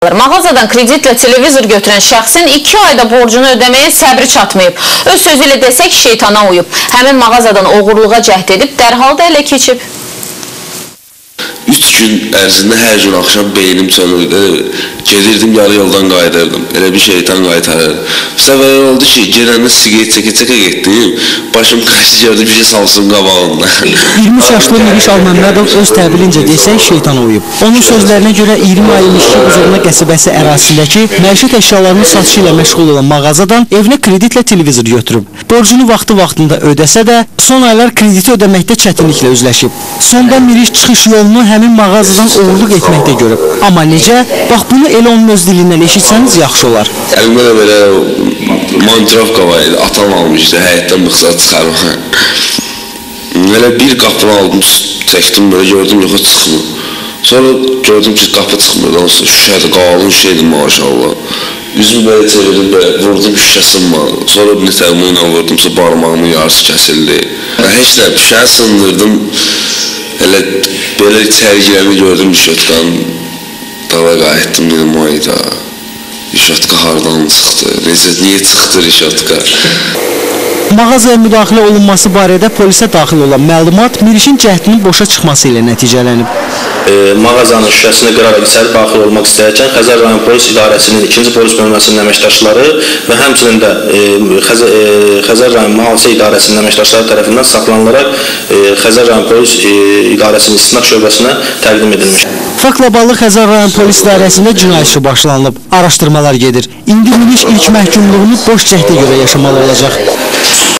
Mağazadan kreditlə televizor götürən şəxsin 2 ayda borcunu ödəməyə səbri çatmayıb. Öz sözü ilə desək şeytana uyub. Həmin mağazadan oğurluğa cəhd edib, dərhal da ələ keçib. 3 gün ərzində hər gün axşam beynim sönürdü. Gedirdim, yarı yoldan qayıdırdım. Elə bir şeytan qaytarırdı. Bu səfər oldu ki, gedəndə siqaret çəkə-çəkə getdim. Başım qaçı gördü, bir şey salsın qabağında. 23 yaşlı Miriş Almamədov öz təbirincə desək şeytana uyub. Onun sözlərinə görə 20 ayın işçi Buzurna qəsəbəsi ərazisindəki məişət əşyalarının satışı ilə məşğul olan mağazadan evinə kreditlə televizor götürüb. Borcunu vaxtında ödəsə də, son aylar krediti ödəməkdə çətinliklə üzləşib. Sonda Miriş çıxış yolunu həmin mağazadan oğurluq etməkdə görüb. Amma necə? Bax bunu elə onun öz dilindən eşitsəniz yaxşı olar. Əlimdə də belə montirovka var idi, atam almışdı, həyətdən mıxsar çıxarmaq. Elə bir qapını aldım, çəkdim, böyle gördüm, yoxa çıxmır. Sonra gördüm ki, qapı çıxmırdı, onsa şüşədir, qalın şeydir maşallah. Üzümü böyle çevirdim, böyle vurdum, şüşə sınmadı. Sonra bir təlmə ilə vurdumsa barmağımın yarısı kəsildi. Heç də şüşəni sındırdım, elə belə içəri girəmi gördüm rişotkan. Dava qayıtdım, dedim, ayda. Rişotka hardan çıxdı? Niyə çıxdı rişotka? Mağazaya müdaxilə olunması barədə polisə daxil olan məlumat Mirişin cəhdinin boşa çıxması ilə nəticələnib. Mağazanın şüşəsini qıraraq içəri daxil olmaq istəyərkən Xəzər rayon polis idarəsinin 2-ci polis bölməsinin əməkdaşları və həmçinin də Xəzər rayon mühafizə idarəsinin əməkdaşları tərəfindən saxlanılaraq Xəzər rayon polis idarəsinin istinaq şöbəsinə təqdim edilmiş. Faktla bağlı Xəzər rayon polis idarəsində cinayət işi başlanılıb. Araşdırmalar gedir. İndi Miriş ilk məhkumluğunu boş cəhdə görə yaşamalı olacaq.